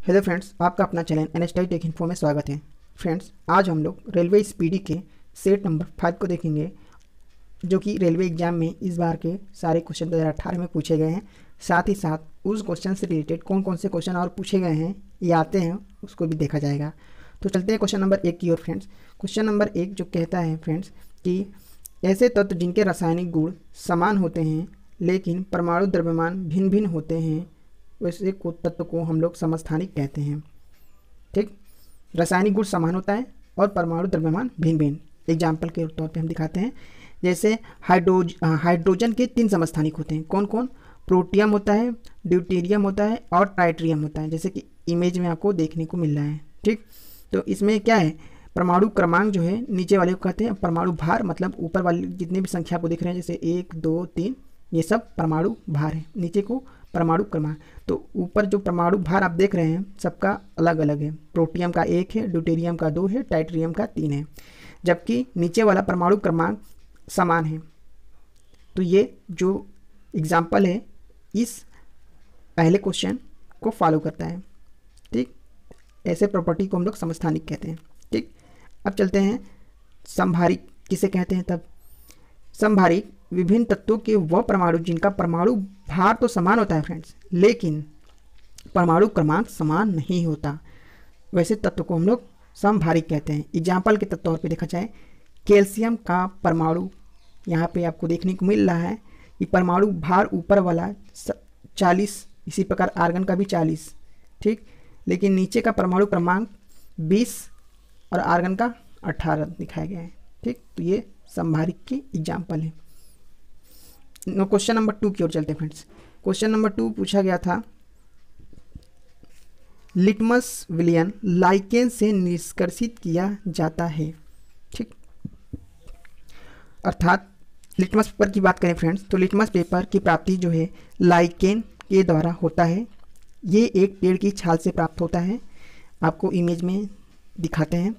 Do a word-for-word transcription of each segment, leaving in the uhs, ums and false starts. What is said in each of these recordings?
Hello friends, आपका अपना channel NST take info में स्वागत है। फ्रेंड्स, आज हम लोग रेलवे स्पीडी के सेट नंबर फाइव को देखेंगे, जो कि रेलवे एग्जाम में इस बार के सारे क्वेश्चन दो हज़ार अठारह में पूछे गए हैं। साथ ही साथ उस क्वेश्चन से रिलेटेड कौन कौन से क्वेश्चन और पूछे गए हैं या आते हैं उसको भी देखा जाएगा। तो चलते हैं क्वेश्चन नंबर एक की ओर। फ्रेंड्स, क्वेश्चन नंबर एक जो कहता है फ्रेंड्स कि ऐसे तत्व जिनके रासायनिक गुण समान होते हैं लेकिन परमाणु द्रव्यमान भिन्न भिन्न होते हैं, वैसे को तत्व को हम लोग समस्थानिक कहते हैं। ठीक, रासायनिक गुण समान होता है और परमाणु द्रव्यमान भिन्न भिन्न। एग्जाम्पल के तौर पे हम दिखाते हैं, जैसे हाइड्रोज हाइड्रोजन के तीन समस्थानिक होते हैं। कौन कौन? प्रोटियम होता है, ड्यूटेरियम होता है और ट्राइटेरियम होता है, जैसे कि इमेज में आपको देखने को मिल रहा है। ठीक, तो इसमें क्या है, परमाणु क्रमांक जो है नीचे वाले को कहते हैं परमाणु भार, मतलब ऊपर वाले जितने भी संख्या को दिख रहे हैं जैसे एक दो तीन, ये सब परमाणु भार है। नीचे को परमाणु क्रमांक। तो ऊपर जो परमाणु भार आप देख रहे हैं सबका अलग अलग है। प्रोटियम का एक है, ड्यूटेरियम का दो है, ट्राइटेरियम का तीन है, जबकि नीचे वाला परमाणु क्रमांक समान है। तो ये जो एग्जाम्पल है इस पहले क्वेश्चन को फॉलो करता है। ठीक, ऐसे प्रॉपर्टी को हम लोग समस्थानिक कहते हैं। ठीक, अब चलते हैं समभारिक किसे कहते हैं। तब समभारिक विभिन्न तत्वों के वह परमाणु जिनका परमाणु भार तो समान होता है फ्रेंड्स, लेकिन परमाणु क्रमांक समान नहीं होता, वैसे तत्व को हम लोग समभारिक कहते हैं। एग्जाम्पल के तौर पे देखा जाए, कैल्शियम का परमाणु यहाँ पे आपको देखने को मिल रहा है कि परमाणु भार ऊपर वाला चालीस, इसी प्रकार आर्गन का भी चालीस। ठीक, लेकिन नीचे का परमाणु क्रमांक बीस और आर्गन का अठारह दिखाया गया है। ठीक, तो ये समभारिक की एग्जाम्पल है। क्वेश्चन नंबर टू की ओर चलते हैं फ्रेंड्स। क्वेश्चन नंबर टू पूछा गया था, लिटमस विलयन लाइकेन से निष्कर्षित किया जाता है। ठीक, अर्थात लिटमस पेपर की बात करें फ्रेंड्स, तो लिटमस पेपर की प्राप्ति जो है लाइकेन के द्वारा होता है। ये एक पेड़ की छाल से प्राप्त होता है, आपको इमेज में दिखाते हैं।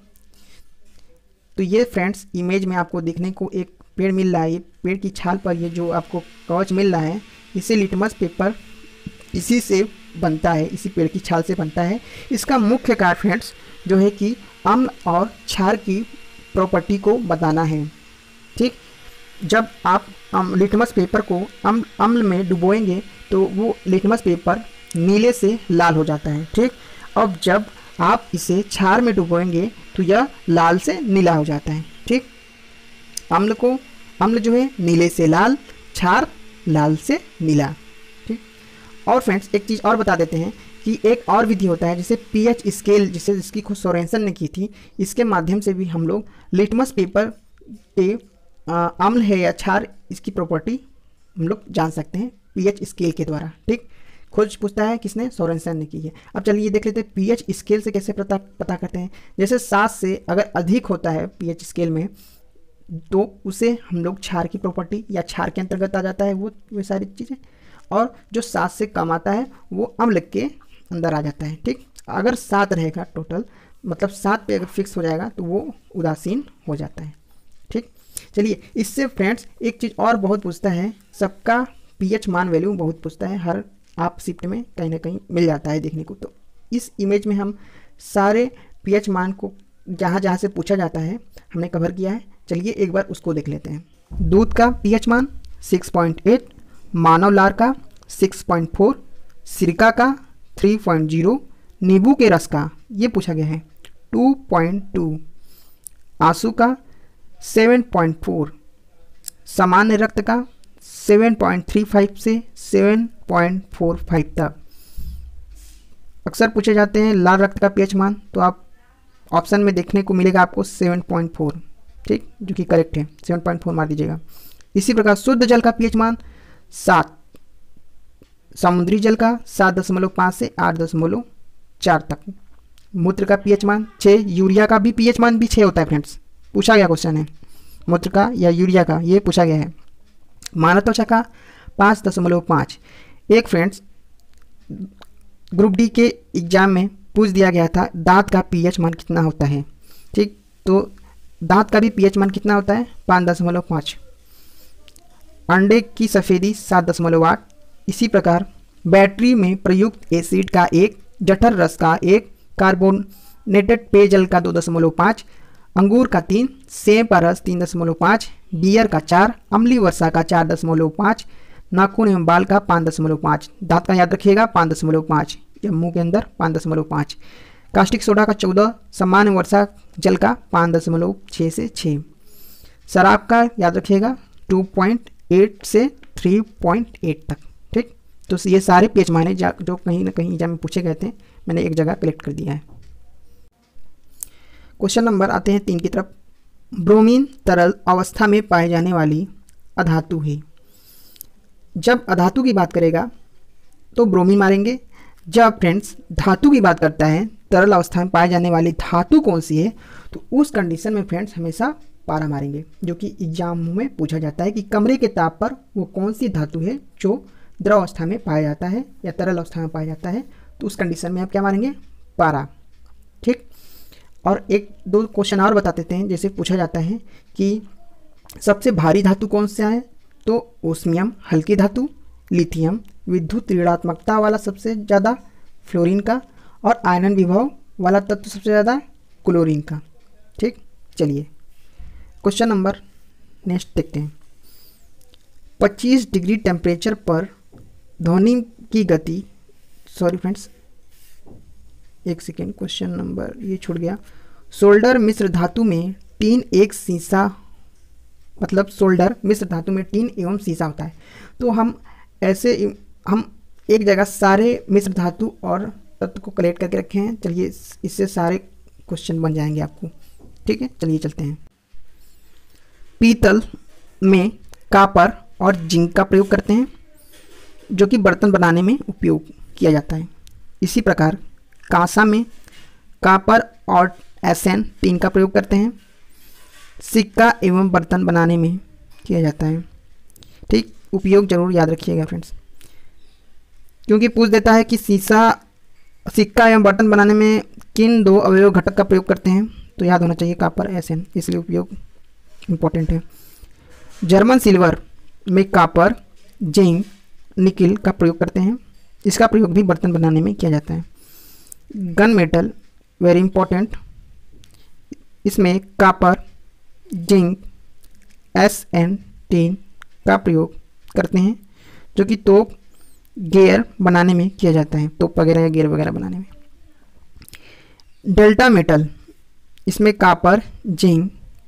तो ये फ्रेंड्स इमेज में आपको देखने को एक पेड़ मिल रहा है, ये पेड़ की छाल पर ये जो आपको कवच मिल रहा है, इसे लिटमस पेपर इसी से बनता है, इसी पेड़ की छाल से बनता है। इसका मुख्य कार्य फ्रेंड्स जो है कि अम्ल और क्षार की प्रॉपर्टी को बताना है। ठीक, जब आप लिटमस पेपर को अम्ल अम्ल में डुबोएंगे तो वो लिटमस पेपर नीले से लाल हो जाता है। ठीक, अब जब आप इसे क्षार में डुबोएंगे तो यह लाल से नीला हो जाता है। ठीक, अम्ल को अम्ल जो है नीले से लाल, क्षार लाल से नीला। ठीक, और फ्रेंड्स एक चीज़ और बता देते हैं कि एक और विधि होता है जिसे पीएच स्केल, जिसे जिसकी खोज सोरेनसन ने की थी, इसके माध्यम से भी हम लोग लिटमस पेपर के अम्ल है या क्षार, इसकी प्रॉपर्टी हम लोग जान सकते हैं पीएच स्केल के द्वारा। ठीक, खोज पूछता है किसने? सोरेनसन ने की है। अब चलिए देख लेते हैं पीएच स्केल से कैसे पता पता करते हैं। जैसे सात से अगर अधिक होता है पीएच स्केल में तो उसे हम लोग क्षार की प्रॉपर्टी या क्षार के अंतर्गत आ जाता है, वो वे सारी चीज़ें। और जो सात से कम आता है वो अम्ल के अंदर आ जाता है। ठीक, अगर सात रहेगा टोटल, मतलब सात पे अगर फिक्स हो जाएगा तो वो उदासीन हो जाता है। ठीक, चलिए इससे फ्रेंड्स एक चीज़ और बहुत पूछता है, सबका पीएच मान वैल्यू बहुत पूछता है, हर आप शिफ्ट में कहीं ना कहीं मिल जाता है देखने को। तो इस इमेज में हम सारे पीएच मान को जहाँ जहाँ से पूछा जाता है हमने कवर किया है। चलिए एक बार उसको देख लेते हैं। दूध का पीएच मान सिक्स पॉइंट एट, मानव लार का सिक्स पॉइंट फोर, सिरका का थ्री पॉइंट ज़ीरो, नींबू के रस का ये पूछा गया है टू पॉइंट टू, आंसू का सेवन पॉइंट फोर, सामान्य रक्त का सेवन पॉइंट थ्री फाइव से सेवन पॉइंट फोर फाइव तक। अक्सर पूछे जाते हैं लाल रक्त का पीएच मान, तो आप ऑप्शन में देखने को मिलेगा आपको सेवन पॉइंट फोर। ठीक, जो कि करेक्ट है, सेवन पॉइंट फोर मार दीजिएगा। इसी प्रकार शुद्ध जल का पीएच मान सात, समुद्री जल का सात दशमलव पाँच से आठ दशमलव चार तक। मूत्र का पीएच मान छः, यूरिया का भी पीएच मान भी छः होता है फ्रेंड्स, पूछा गया क्वेश्चन है मूत्र का या यूरिया का, ये पूछा गया है। मानव त्वचा का पाँच दशमलव पाँच। एक फ्रेंड्स ग्रुप डी के एग्जाम में पूछ दिया गया था दांत का पीएच मान कितना होता है। ठीक, तो दांत का भी पीएच मान कितना होता है? पाँच दशमलव पाँच। अंडे की सफ़ेदी सात दशमलव आठ। इसी प्रकार बैटरी में प्रयुक्त एसिड का एक जठर रस का एक, कार्बोनेटेड पेयजल का दो दशमलव पाँच, अंगूर का तीन, सेब का रस तीन दशमलव पाँच, बियर का चार, अम्लीय वर्षा का चार दशमलव पाँच, नाखून एवं बाल का पाँच दशमलव पाँच, दांत का याद रखिएगा पाँच दशमलव पाँच, या मुंह के अंदर पाँच दशमलव पाँच, कास्टिक सोडा का चौदह, सामान्य वर्षा जल का पाँच दशमलव छः से छः, शराब का याद रखिएगा टू पॉइंट एट से थ्री पॉइंट एट तक। ठीक, तो ये सारे पेज माने जो कहीं ना कहीं एग्जाम में पूछे गए थे, मैंने एक जगह कलेक्ट कर दिया है। क्वेश्चन नंबर आते हैं तीन की तरफ। ब्रोमीन तरल अवस्था में पाए जाने वाली अधातु है। जब अधातु की बात करेगा तो ब्रोमीन मारेंगे। जब फ्रेंड्स धातु की बात करता है, तरल अवस्था में पाए जाने वाली धातु कौन सी है, तो उस कंडीशन में फ्रेंड्स हमेशा पारा मारेंगे, जो कि एग्जाम में पूछा जाता है कि कमरे के ताप पर वो कौन सी धातु है जो द्रव अवस्था में पाया जाता है या तरल अवस्था में पाया जाता है, तो उस कंडीशन में आप क्या मारेंगे, पारा। ठीक, और एक दो क्वेश्चन और बता देते हैं। जैसे पूछा जाता है कि सबसे भारी धातु कौन सा है, तो ओस्मियम हल्की धातु, लिथियम विद्युत ऋणात्मकता वाला सबसे ज़्यादा फ्लोरीन का, और आयनन विभव वाला तत्व सबसे ज़्यादा क्लोरीन का। ठीक, चलिए क्वेश्चन नंबर नेक्स्ट देखते हैं। पच्चीस डिग्री टेम्परेचर पर ध्वनि की गति, सॉरी फ्रेंड्स एक सेकेंड, क्वेश्चन नंबर ये छूट गया। सोल्डर मिश्र धातु में टीन एक सीसा, मतलब सोल्डर मिश्र धातु में टीन एवं सीसा होता है। तो हम ऐसे हम एक जगह सारे मिश्र धातु और तत्व को कलेक्ट करके रखे हैं। चलिए इससे सारे क्वेश्चन बन जाएंगे आपको। ठीक है, चलिए चलते हैं। पीतल में कापर और जिंक का प्रयोग करते हैं, जो कि बर्तन बनाने में उपयोग किया जाता है। इसी प्रकार कांसा में कापर और एसन टीन का प्रयोग करते हैं, सिक्का एवं बर्तन बनाने में किया जाता है। ठीक, उपयोग जरूर याद रखिएगा फ्रेंड्स, क्योंकि पूछ देता है कि सीसा सिक्का एवं बर्तन बनाने में किन दो अवयव घटक का प्रयोग करते हैं, तो याद होना चाहिए कापर एसन, इसलिए उपयोग इम्पोर्टेंट है। जर्मन सिल्वर में कापर जिंक निकिल का प्रयोग करते हैं, इसका प्रयोग भी बर्तन बनाने में किया जाता है। गन मेटल वेरी इंपॉर्टेंट, इसमें copper zinc S N tin का प्रयोग करते हैं, जो कि तोप गियर बनाने में किया जाता है, तोप वगैरह या गियर वगैरह बनाने में। डेल्टा मेटल, इसमें कापर जिंक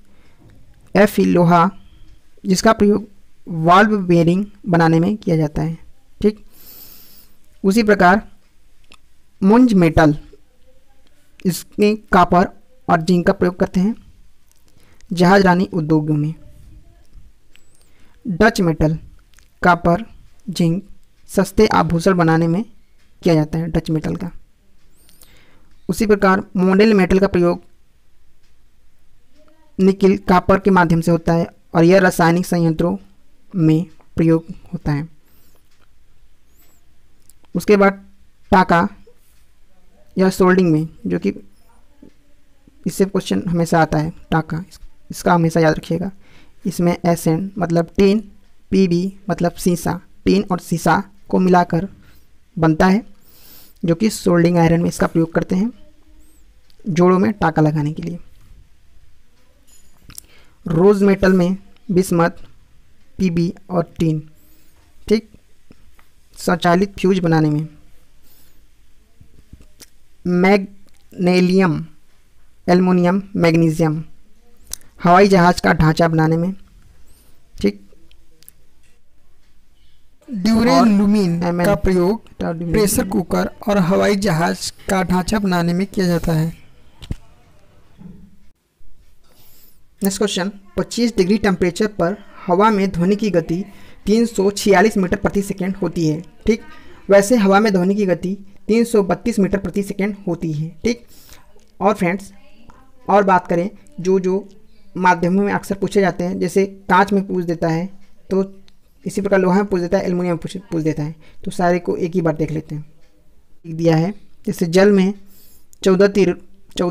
एफ लोहा, जिसका प्रयोग वाल्व बेरिंग बनाने में किया जाता है। ठीक, उसी प्रकार मुंज मेटल, इसमें कापर और जिंक का प्रयोग करते हैं जहाज रानी उद्योगों में। डच मेटल कापर जिंक सस्ते आभूषण बनाने में किया जाता है, डच मेटल का। उसी प्रकार मॉडल मेटल का प्रयोग निकिल कापर के माध्यम से होता है और यह रासायनिक संयंत्रों में प्रयोग होता है। उसके बाद टाका या सोल्डिंग में, जो कि इससे क्वेश्चन हमेशा आता है, टाका, इसका हमेशा याद रखिएगा। इसमें एस एन मतलब टीन, पी बी मतलब सीसा, टीन और सीसा को मिलाकर बनता है, जो कि सोल्डिंग आयरन में इसका प्रयोग करते हैं जोड़ों में टाका लगाने के लिए। रोज मेटल में बिस्मथ, पीबी और टीन। ठीक, स्वचालित फ्यूज बनाने में। मैग्नेलियम, एल्युमिनियम, मैग्नीशियम हवाई जहाज का ढांचा बनाने में। ठीक, ड्यूरेलुमिन का प्रयोग प्रेशर कुकर और हवाई जहाज का ढांचा बनाने में किया जाता है। नेक्स्ट क्वेश्चन, पच्चीस डिग्री टेम्परेचर पर हवा में ध्वनि की गति तीन सौ छियालीस मीटर प्रति सेकंड होती है। ठीक, वैसे हवा में ध्वनि की गति तीन सौ बत्तीस मीटर प्रति सेकंड होती है। ठीक, और फ्रेंड्स और बात करें जो जो माध्यमों में अक्सर पूछे जाते हैं, जैसे कांच में पूछ देता है, तो इसी प्रकार लोहा में पूछ देता है, एल्युमिनियम में पूछ पूछ देता है, तो सारे को एक ही बार देख लेते हैं। दिया है जैसे जल में चौदह तीर चौ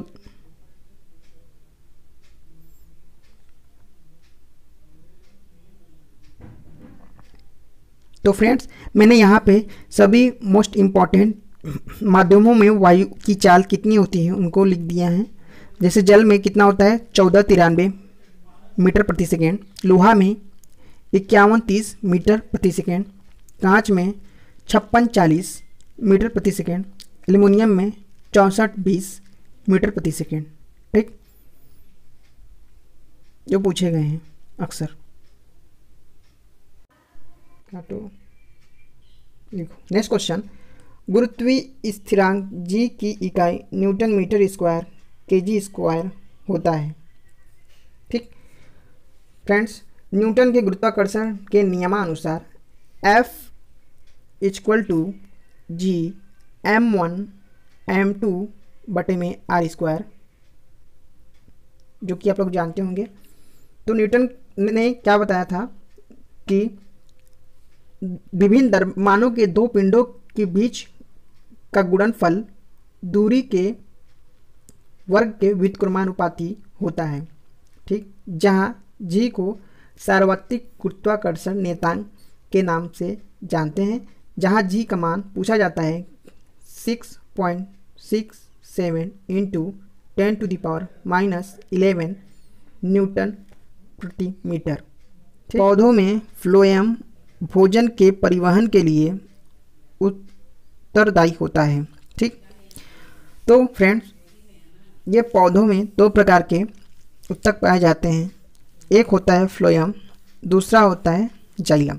तो फ्रेंड्स मैंने यहाँ पे सभी मोस्ट इम्पॉर्टेंट माध्यमों में वायु की चाल कितनी होती है उनको लिख दिया है। जैसे जल में कितना होता है, चौदह तिरानवे मीटर प्रति सेकेंड, लोहा में इक्यावन तीस मीटर प्रति सेकेंड, कांच में छप्पन चालीस मीटर प्रति सेकेंड, एल्युमिनियम में चौंसठ बीस मीटर प्रति सेकेंड। ठीक, जो पूछे गए हैं अक्सर। काटो, लिखो। नेक्स्ट क्वेश्चन, गुरुत्वीय स्थिरांक जी की इकाई न्यूटन मीटर स्क्वायर के जी स्क्वायर होता है। ठीक फ्रेंड्स, न्यूटन के गुरुत्वाकर्षण के नियमानुसार F equal to G M one M two बटे में आर स्क्वायर, जो कि आप लोग जानते होंगे। तो न्यूटन ने क्या बताया था कि विभिन्न द्रव्यमानों के दो पिंडों के बीच का गुणनफल दूरी के वर्ग के व्युत्क्रमानुपाती होता है। ठीक, जहां जी को सार्वत्रिक गुरुत्वाकर्षण नियतांक के नाम से जानते हैं, जहां जी का मान पूछा जाता है six point six seven into ten to the power minus eleven newton प्रति मीटर। पौधों में फ्लोएम भोजन के परिवहन के लिए उत्तरदायी होता है। ठीक, तो फ्रेंड्स, ये पौधों में दो प्रकार के उत्तक पाए जाते हैं। एक होता है फ्लोएम, दूसरा होता है जाइलम।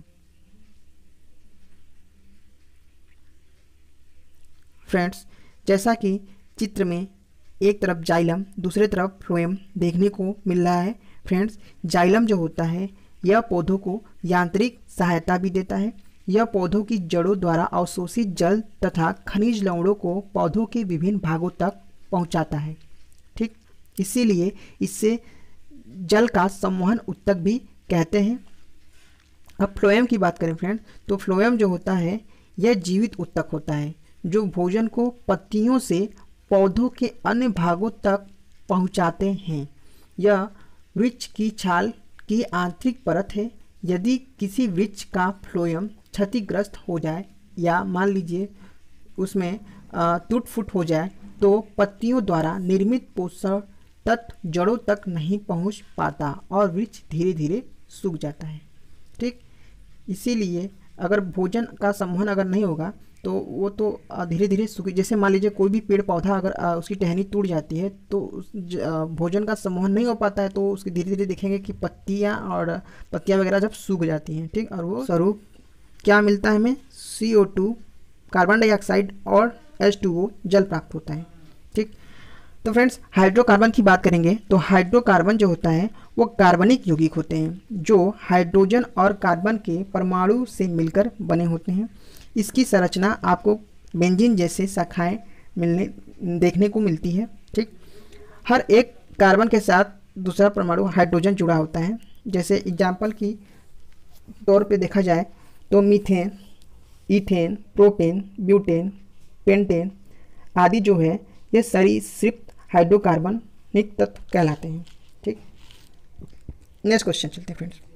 फ्रेंड्स, जैसा कि चित्र में एक तरफ जाइलम दूसरे तरफ फ्लोएम देखने को मिल रहा है। फ्रेंड्स, जाइलम जो होता है यह पौधों को यांत्रिक सहायता भी देता है। यह पौधों की जड़ों द्वारा अवशोषित जल तथा खनिज लवणों को पौधों के विभिन्न भागों तक पहुंचाता है। ठीक, इसीलिए इससे जल का संवहन उत्तक भी कहते हैं। अब फ्लोएम की बात करें फ्रेंड, तो फ्लोएम जो होता है यह जीवित उत्तक होता है जो भोजन को पत्तियों से पौधों के अन्य भागों तक पहुंचाते हैं। यह वृक्ष की छाल की आंतरिक परत है। यदि किसी वृक्ष का फ्लोएम क्षतिग्रस्त हो जाए या मान लीजिए उसमें टूट फूट हो जाए तो पत्तियों द्वारा निर्मित पोषण तत्व जड़ों तक नहीं पहुंच पाता और वृक्ष धीरे धीरे सूख जाता है। ठीक, इसीलिए अगर भोजन का संवहन अगर नहीं होगा तो वो तो धीरे धीरे सूख, जैसे मान लीजिए कोई भी पेड़ पौधा अगर उसकी टहनी टूट जाती है तो उस भोजन का संवहन नहीं हो पाता है तो उसकी धीरे धीरे देखेंगे कि पत्तियां और पत्तियां वगैरह जब सूख जाती हैं। ठीक, और वो स्वरूप क्या मिलता है हमें, C O two carbon dioxide और एच टू ओ जल प्राप्त होता है। ठीक, तो फ्रेंड्स, हाइड्रोकार्बन की बात करेंगे तो हाइड्रोकार्बन जो होता है वो कार्बनिक यौगिक होते हैं जो हाइड्रोजन और कार्बन के परमाणु से मिलकर बने होते हैं। इसकी संरचना आपको बेंजीन जैसे शाखाएं मिलने देखने को मिलती है। ठीक, हर एक कार्बन के साथ दूसरा परमाणु हाइड्रोजन जुड़ा होता है। जैसे एग्जाम्पल की तौर पे देखा जाए तो methane, ethane, propane, butane, pentane आदि जो है ये सरीसृप हाइड्रोकार्बनिक तत्व कहलाते हैं। ठीक, नेक्स्ट क्वेश्चन चलते हैं फ्रेंड्स।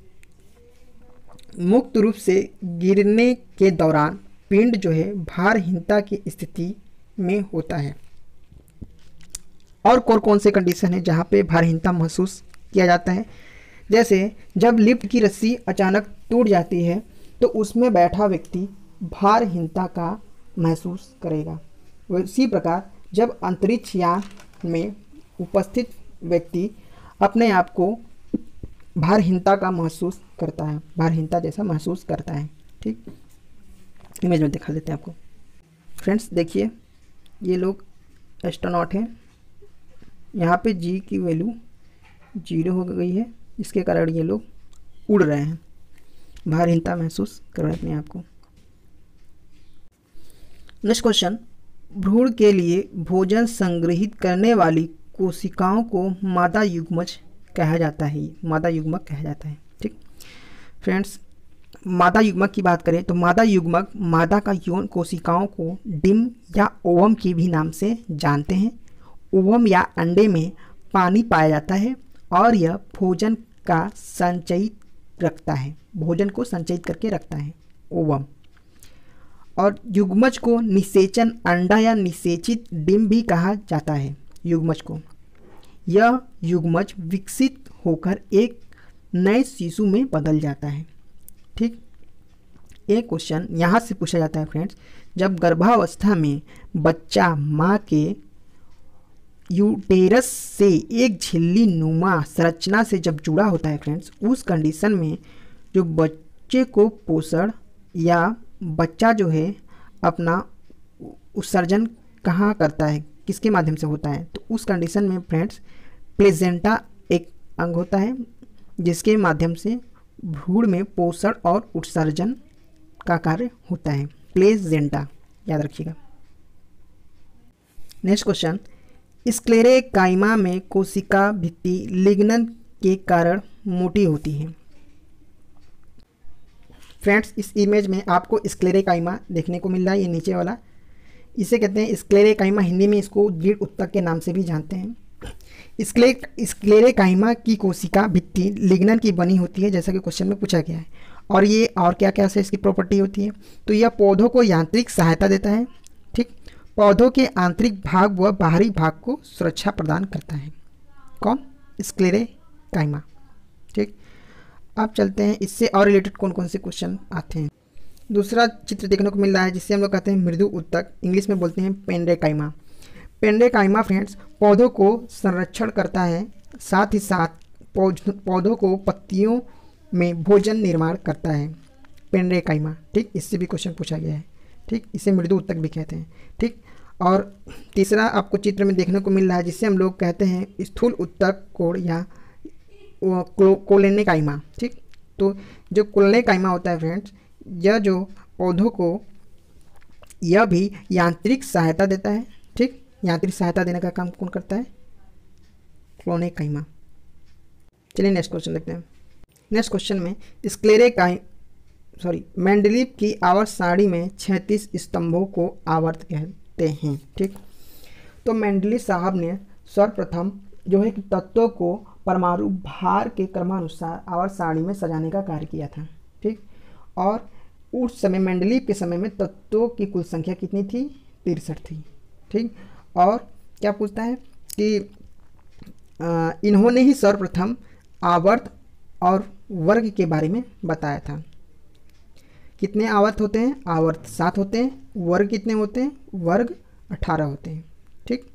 मुक्त रूप से गिरने के दौरान पिंड जो है भारहीनता की स्थिति में होता है। और कौन कौन से कंडीशन है जहाँ पे भारहीनता महसूस किया जाता है, जैसे जब लिफ्ट की रस्सी अचानक टूट जाती है तो उसमें बैठा व्यक्ति भारहीनता का महसूस करेगा। उसी प्रकार जब अंतरिक्ष यान में उपस्थित व्यक्ति अपने आप को भारहीनता का महसूस करता है, भारहीनता जैसा महसूस करता है। ठीक, इमेज में दिखा देते हैं आपको। फ्रेंड्स देखिए, ये लोग एस्ट्रोनॉट हैं। यहाँ पे जी की वैल्यू जीरो हो गई है, इसके कारण ये लोग उड़ रहे हैं, भारहीनता महसूस कर रहे हैं अपने आप को। नेक्स्ट क्वेश्चन, भ्रूण के लिए भोजन संग्रहित करने वाली कोशिकाओं को मादा युग्मज कहा जाता है। मादा युग्मक कहा जाता है। ठीक फ्रेंड्स, मादा युग्मक की बात करें तो मादा युग्मक मादा का यौन कोशिकाओं को डिम या ओवम के भी नाम से जानते हैं। ओवम या अंडे में पानी पाया जाता है और यह भोजन का संचयित रखता है, भोजन को संचयित करके रखता है ओवम। और युग्मज को निषेचन अंडा या निषेचित डिंब भी कहा जाता है। युग्मज को, यह युग्मज विकसित होकर एक नए शिशु में बदल जाता है। ठीक, एक क्वेश्चन यहाँ से पूछा जाता है फ्रेंड्स, जब गर्भावस्था में बच्चा माँ के यूटेरस से एक झिल्ली नुमा संरचना से जब जुड़ा होता है फ्रेंड्स, उस कंडीशन में जो बच्चे को पोषण या बच्चा जो है अपना उत्सर्जन कहाँ करता है, किसके माध्यम से होता है, तो उस कंडीशन में फ्रेंड्स प्लेजेंटा एक अंग होता है जिसके माध्यम से भ्रूण में पोषण और उत्सर्जन का कार्य होता है। प्लेजेंटा याद रखिएगा। नेक्स्ट क्वेश्चन, स्क्लेरेकाइमा में कोशिका भित्ति लिग्नन के कारण मोटी होती है। फ्रेंड्स, इस इमेज में आपको स्क्लेरेकाइमा देखने को मिल रहा है, ये नीचे वाला, इसे कहते हैं स्क्लेरेकाइमा। हिंदी में इसको दृढ़ उत्तक के नाम से भी जानते हैं। स्क्ले स्क्लेरेकाइमा की कोशिका भित्ति लिग्नन की बनी होती है, जैसा कि क्वेश्चन में पूछा गया है। और ये और क्या क्या से इसकी प्रॉपर्टी होती है, तो यह पौधों को यांत्रिक सहायता देता है। ठीक, पौधों के आंतरिक भाग व बाहरी भाग को सुरक्षा प्रदान करता है। कौन? स्क्लेरेकाइमा। ठीक, अब चलते हैं इससे और रिलेटेड कौन कौन से क्वेश्चन आते हैं। दूसरा चित्र देखने को मिल रहा है जिससे हम लोग कहते हैं मृदु उत्तक, इंग्लिश में बोलते हैं पेंडेकाइमा। पेंडेकाइमा फ्रेंड्स पौधों को संरक्षण करता है, साथ ही साथ पौधों को पत्तियों में भोजन निर्माण करता है। पेंडेकाइमा, ठीक, इससे भी क्वेश्चन पूछा गया है। ठीक, इसे मृदु उत्तक भी कहते हैं। ठीक, और तीसरा आपको चित्र में देखने को मिल रहा है जिससे हम लोग कहते हैं स्थूल उत्तक कोण या कोलेनेकाइमा। ठीक, तो जो कोलेनेकाइमा होता है फ्रेंड्स, यह जो पौधों को यह भी यांत्रिक सहायता देता है। ठीक, यांत्रिक सहायता देने का काम कौन करता है? कोलेनेकाइमा। चलिए नेक्स्ट क्वेश्चन देखते हैं। नेक्स्ट क्वेश्चन में स्क्लेरेकाइ सॉरी मेंडलीव की आवर्त सारणी में छत्तीस स्तंभों को आवर्त कहते हैं। ठीक, तो मेंडलीव साहब ने सर्वप्रथम जो है कि तत्वों को परमाणु भार के क्रमानुसार आवर्त सारणी में सजाने का कार्य किया था। ठीक, और उस समय मेंडलीव के समय में तत्वों की कुल संख्या कितनी थी? तिरसठ थी। ठीक, और क्या पूछता है कि आ, इन्होंने ही सर्वप्रथम आवर्त और वर्ग के बारे में बताया था। कितने आवर्त होते हैं? आवर्त सात होते हैं। वर्ग कितने होते हैं? वर्ग अठारह होते हैं। ठीक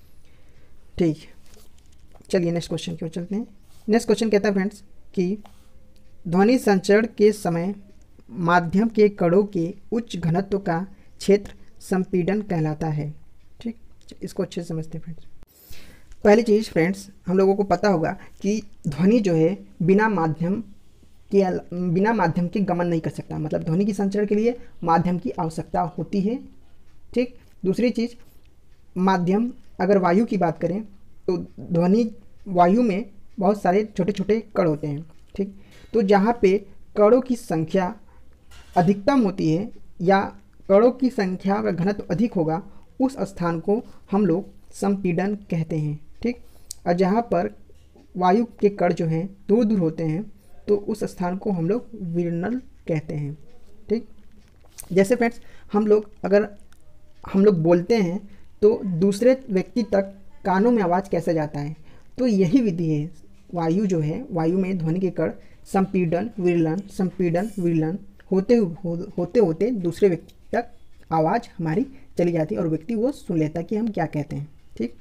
ठीक चलिए नेक्स्ट क्वेश्चन की ओर चलते हैं। नेक्स्ट क्वेश्चन कहता है फ्रेंड्स कि ध्वनि संचरण के समय माध्यम के कणों के उच्च घनत्व का क्षेत्र संपीड़न कहलाता है। ठीक, इसको अच्छे से समझते हैं फ्रेंड्स। पहली चीज़ फ्रेंड्स, हम लोगों को पता होगा कि ध्वनि जो है बिना माध्यम के बिना माध्यम के गमन नहीं कर सकता, मतलब ध्वनि की संचरण के लिए माध्यम की आवश्यकता होती है। ठीक, दूसरी चीज़, माध्यम अगर वायु की बात करें तो ध्वनि वायु में बहुत सारे छोटे छोटे कण होते हैं। ठीक, तो जहाँ पे कणों की संख्या अधिकतम होती है या कणों की संख्या का घनत्व अधिक होगा, उस स्थान को हम लोग संपीड़न कहते हैं। ठीक, और जहाँ पर वायु के कण जो हैं दूर दूर होते हैं तो उस स्थान को हम लोग विरनल कहते हैं। ठीक, जैसे फ्रेंड्स हम लोग अगर हम लोग बोलते हैं तो दूसरे व्यक्ति तक कानों में आवाज़ कैसे जाता है, तो यही विधि है। वायु जो है, वायु में ध्वनि के कण संपीड़न विरलन संपीड़न विरलन होते हो, होते होते दूसरे व्यक्ति तक आवाज़ हमारी चली जाती है और व्यक्ति वो सुन लेता है कि हम क्या कहते हैं। ठीक,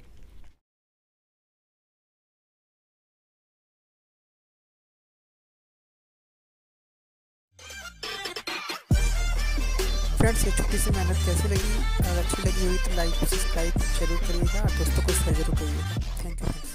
फ्रेंड्स ये छोटी सी मेहनत कैसे लगी? अगर अच्छी लगी हुई तो लाइक सब्सक्राइब जरूर करिएगा और दोस्तों को शेयर जरूर करिएगा। Thank you.